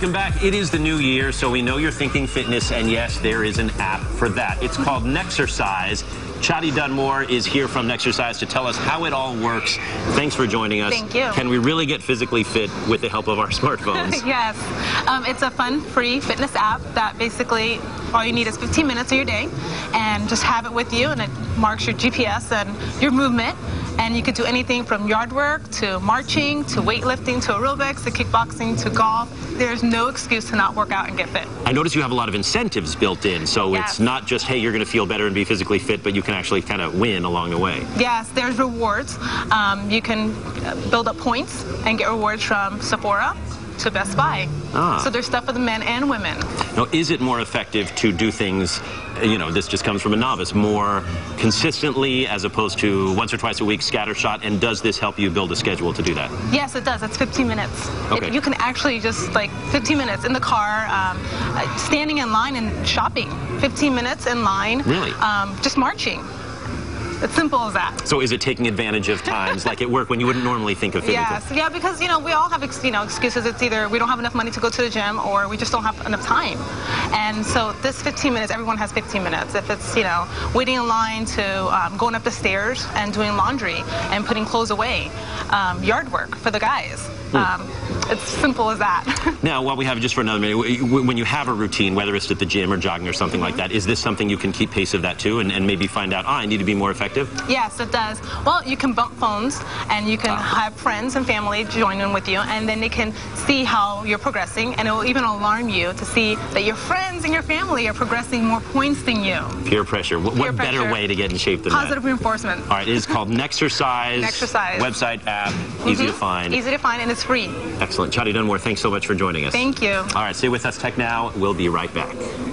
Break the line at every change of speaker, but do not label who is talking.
Welcome back. It is the new year, so we know you're thinking fitness, and yes, there is an app for that. It's called Nexercise. Chadi Dunmore is here from Nexercise to tell us how it all works. Thanks for joining us.
Thank you.
Can we really get physically fit with the help of our smartphones?
Yes. It's a fun, free fitness app that basically all you need is 15 minutes of your day and just have it with you, and it marks your GPS and your movement. And you could do anything from yard work to marching to weightlifting to aerobics to kickboxing to golf. There's no excuse to not work out and get fit.
I notice you have a lot of incentives built in, so
Yes.
It's not just, hey, you're going to feel better and be physically fit, but you can actually kind of win along the way.
Yes, there's rewards. You can build up points and get rewards from Sephora to Best Buy. So there's stuff for the men and women.
Now, is it more effective to do things, this just comes from a novice, more consistently as opposed to once or twice a week scattershot, and does this help you build a schedule to do that?
Yes, it does. It's 15 minutes.
Okay.
You can actually just 15 minutes in the car, standing in line and shopping. 15 minutes in line.
Really?
Just marching. It's simple as that.
So is it taking advantage of times like at work when you wouldn't normally think of fitting?
Yes, yeah, because we all have excuses. It's either we don't have enough money to go to the gym, or we just don't have enough time. And so this 15 minutes, everyone has 15 minutes. If it's waiting in line to going up the stairs and doing laundry and putting clothes away, yard work for the guys. It's simple as that.
Now, while we have just for another minute, when you have a routine, whether it's at the gym or jogging or something like that, is this something you can keep pace of that too, and maybe find out, I need to be more effective?
Yes, it does. Well, you can bump phones, and you can have friends and family join in with you, and then they can see how you're progressing, and it will even alarm you to see that your friends and your family are progressing more points than you.
Peer pressure. What better way to get in shape than
Positive
that?
reinforcement.
All right, it is called Nexercise.
Nexercise.
Website, app, easy to find.
Easy to find, and it's free.
Excellent. Chadi Dunmore, thanks so much for joining us.
Thank you.
All right, stay with us, Tech Now. We'll be right back.